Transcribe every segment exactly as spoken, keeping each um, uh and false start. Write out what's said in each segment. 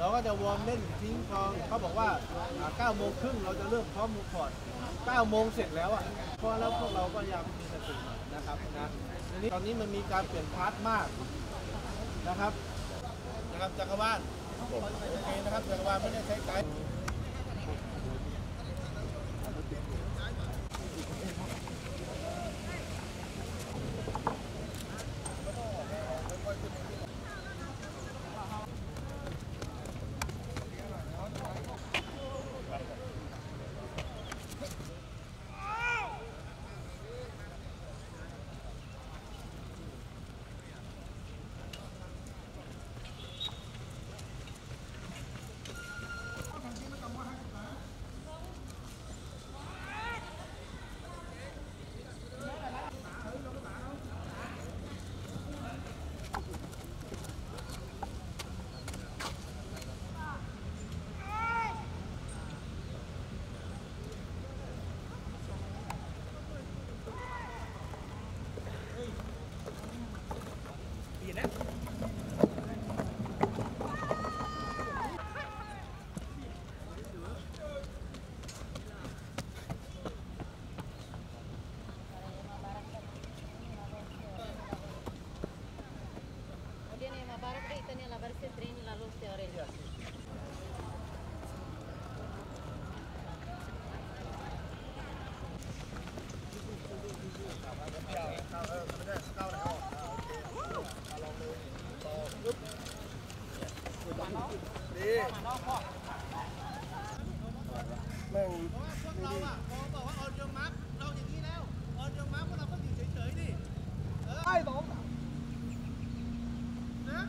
ก็จะวอร์มเล่นทิ้งทองเขาบอกว่าเก้าโมงครึ่งเราจะเริ่มพร้อมมูพอร์ตเก้าโมงเสร็จแล้วอ่ะพอแล้วพวกเราก็ยังมีสตินะครับนะทีนี้ตอนนี้มันมีการเปลี่ยนพาร์ทมากนะครับนะครับจักรวาลโอเคนะครับจักรวาลไม่ได้ใช้ไกด์แม่งพวกเราอ่ะพอบอกว่าออนยงมาร์กเราอย่างนี้แล้วออนยงมาร์กพวกเราก็อยู่เฉยๆดิไอ้สองนะ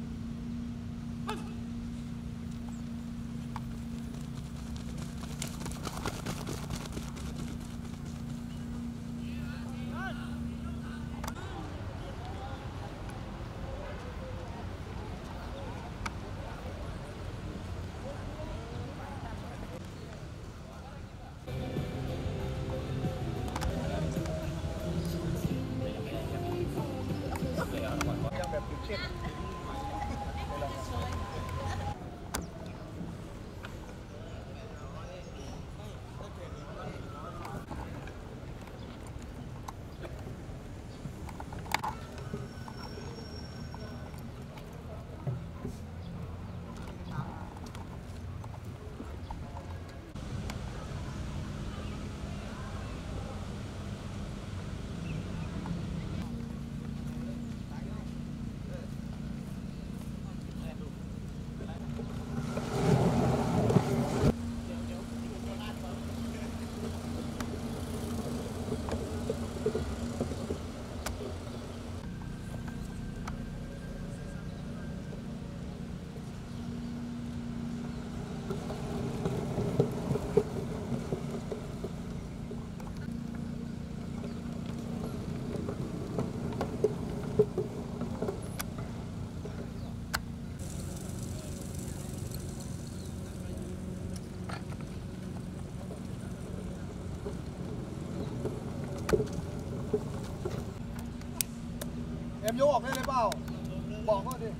เอ็มยกออกได้เลยเปล่าบอกว่าดิ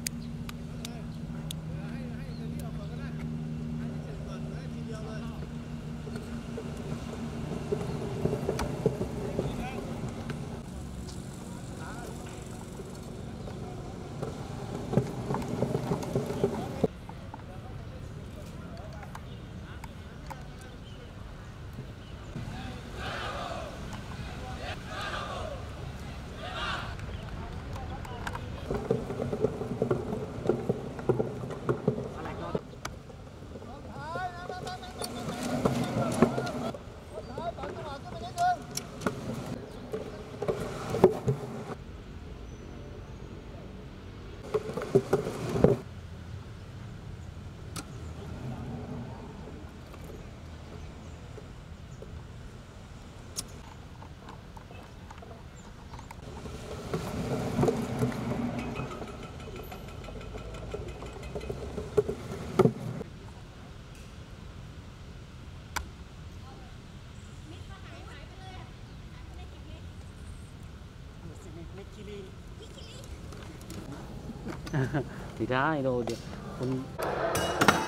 ไม่ได้เราเดี๋ยวคน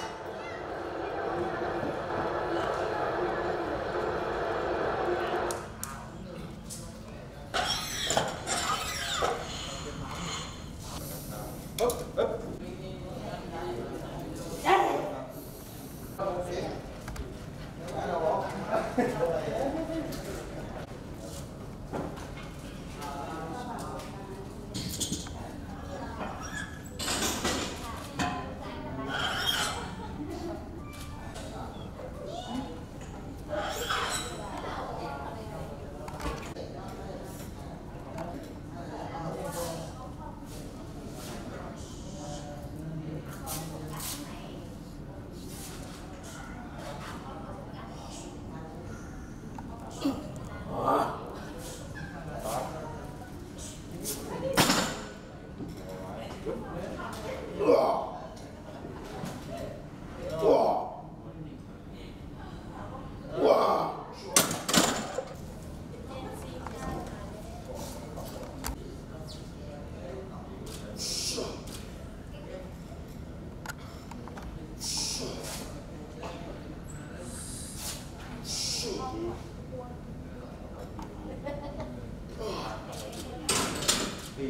ปี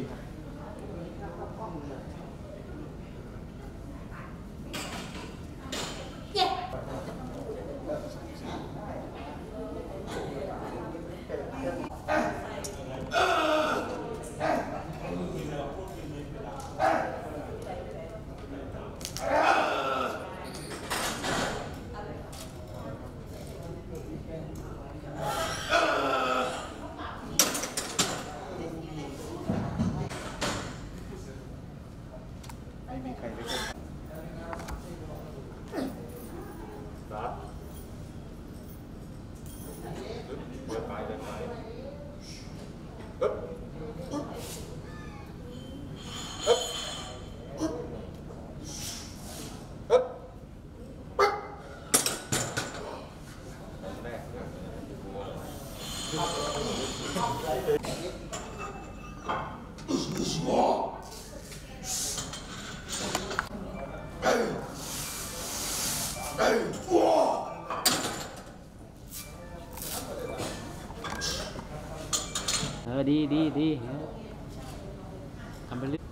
เออดีดีดีทำไปเรื่อย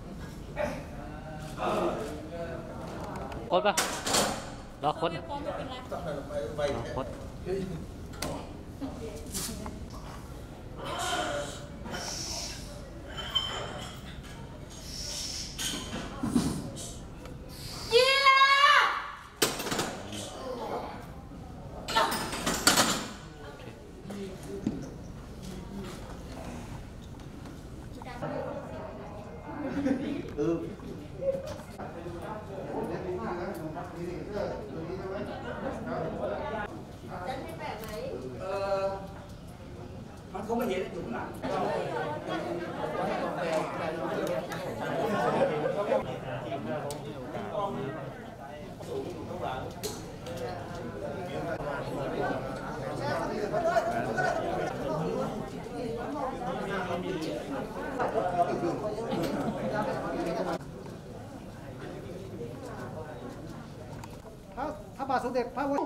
กดปะรอคดรอคดเออมันคงไม่เห็นอยู่หลังพระบาทสมเด็จพระวชิร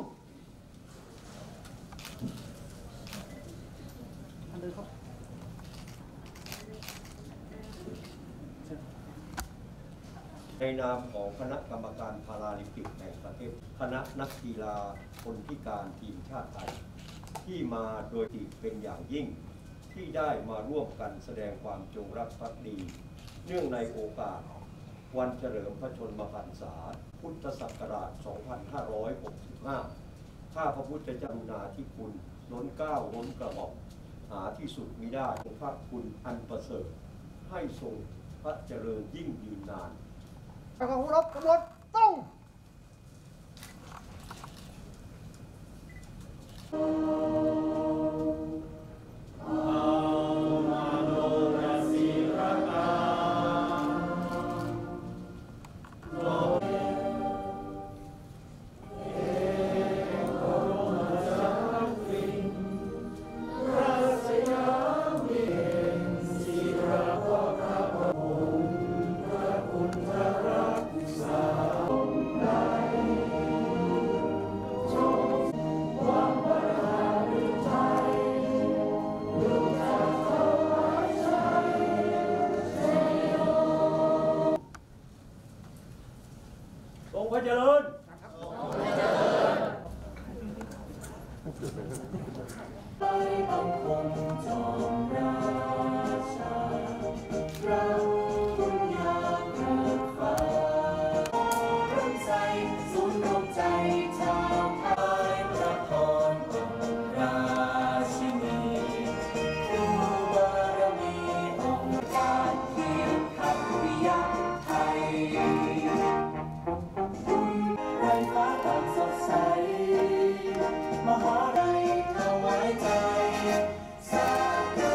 ในนามของคณะกรรมการพาราลิมปิกแห่งประเทศคณะนักกีฬาคนพิการทีมชาติไทยที่มาโดยที่เป็นอย่างยิ่งที่ได้มาร่วมกันแสดงความจงรักภักดีเนื่องในโอกาสวันเฉลิมพระชนมพรรษาพุทธศักราช สองพันห้าร้อยหกสิบห้า ข้าพระพุทธเจ้านาธิคุณล้นเกล้าล้นกระหม่อมหาที่สุดมิได้ของพระคุณอันประเสริฐให้ทรงพระเจริญยิ่งยืนนานขอรบกบฏต้ององค์พระเจริญต้องคงจอมราชาเราคุณยาเกิดฟ้าเริ่มใจสูญรวมใจชาวไทยพระพรองค์ราชินีผู้บารมีองค์การเกียรติขัตริยไทยไรฟ้าต่างสดใสมหาไรถวายใจสาธุ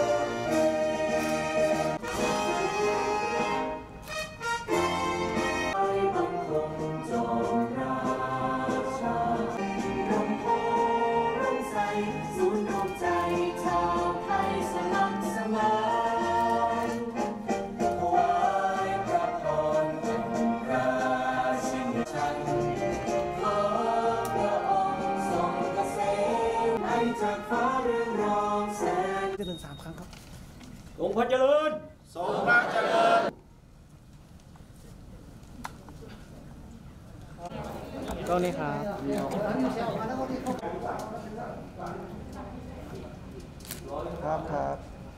ไทยบังคงจอมราชาลำโพงร่มใสศูนย์รวมใจชาวไทยสมัครสมานถวายพระพรองค์ราชินีชันขอพระองค์ทรงเกษมให้จากฟ้าเรืองรองแสงจะเดินสามครั้งครับองค์พระเจริญทรงพระเจริญตรงนี้ครับครับครับ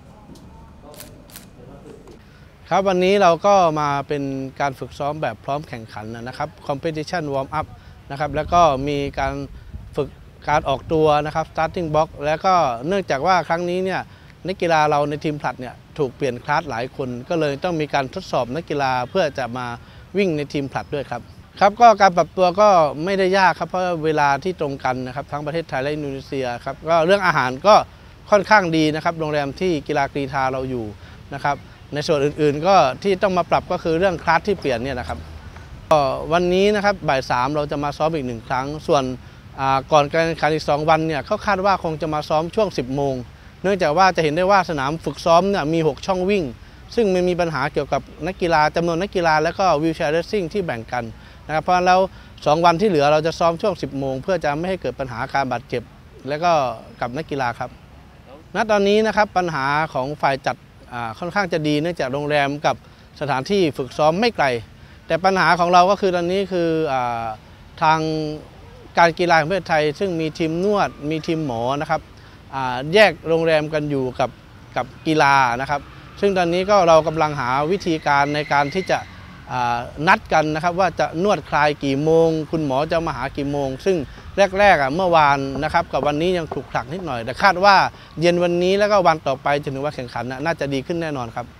ครับวันนี้เราก็มาเป็นการฝึกซ้อมแบบพร้อมแข่งขันนะครับ competition warm up นะครับแล้วก็มีการฝึกการออกตัวนะครับ starting block แล้วก็เนื่องจากว่าครั้งนี้เนี่ยนักกีฬาเราในทีมผลัดเนี่ยถูกเปลี่ยนคลาสหลายคนก็เลยต้องมีการทดสอบนักกีฬาเพื่อจะมาวิ่งในทีมผลัดด้วยครับครับก็การปรับตัวก็ไม่ได้ยากครับเพราะเวลาที่ตรงกันนะครับทั้งประเทศไทยและอินโดนีเซียครับก็เรื่องอาหารก็ค่อนข้างดีนะครับโรงแรมที่กีฬากรีฑาเราอยู่นะครับในส่วนอื่นๆก็ที่ต้องมาปรับก็คือเรื่องคลาสที่เปลี่ยนเนี่ยนะครับวันนี้นะครับบ่ายสามเราจะมาซ้อมอีกหนึ่งครั้งส่วนก่อนการแข่งขันอีกสองวันเนี่ยเขาคาดว่าคงจะมาซ้อมช่วงสิบโมงเนื่องจากว่าจะเห็นได้ว่าสนามฝึกซ้อมเนี่ยมีหกช่องวิ่งซึ่งมันมีปัญหาเกี่ยวกับนักกีฬาจำนวนนักกีฬาและก็วีลแชร์เรซซิ่งที่แบ่งกันนะครับเพราะแล้วสองวันที่เหลือเราจะซ้อมช่วงสิบโมงเพื่อจะไม่ให้เกิดปัญหาการบาดเจ็บและก็กับนักกีฬาครับณตอนนี้นะครับปัญหาของฝ่ายจัดค่อนข้างจะดีเนื่องจากโรงแรมกับสถานที่ฝึกซ้อมไม่ไกลแต่ปัญหาของเราก็คือตอนนี้คือทางการกีฬาแห่งประเทศไทยซึ่งมีทีมนวดมีทีมหมอนะครับแยกโรงแรมกันอยู่กับกับกีฬานะครับซึ่งตอนนี้ก็เรากำลังหาวิธีการในการที่จะนัดกันนะครับว่าจะนวดคลายกี่โมงคุณหมอจะมาหากี่โมงซึ่งแรกๆเมื่อวานนะครับกับวันนี้ยังขลุกขลักนิดหน่อยแต่คาดว่าเย็นวันนี้แล้วก็วันต่อไปจนถึงวันแข่งขันน่าจะดีขึ้นแน่นอนครับ